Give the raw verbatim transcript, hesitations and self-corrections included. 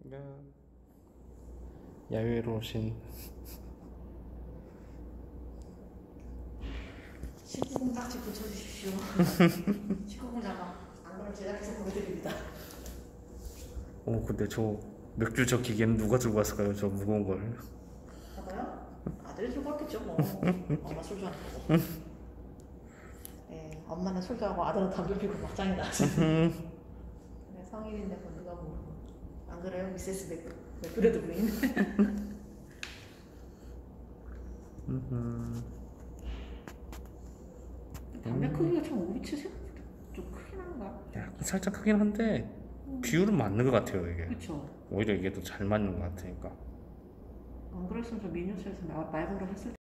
야, 야외로 오신 십구 공작지 붙여주십시오. 십구 공작아. 안 그러면 제작해서 보내드립니다. 오 근데 저 맥주 저 기계는 누가 들고 왔을까요? 저 무거운 걸. 봐봐요. 아들이 들고 왔겠죠 뭐. 엄마 술 좋아하는 거. 네, 엄마는 술 좋아하고 아들은 담배 피고 막장이다. 네, 성인인데 뭐 누가 모르고. 안 그래요? 미세스 맥, 맥브레드 부인. 담배 크기가 참 오비치 생각보다 좀 크긴 한가? 야, 살짝 크긴 한데 비율은 맞는 것 같아요 이게. 그쵸. 오히려 이게 더 잘 맞는 것 같으니까. 안 그랬으면 저 미니어처에서 말벌을 했을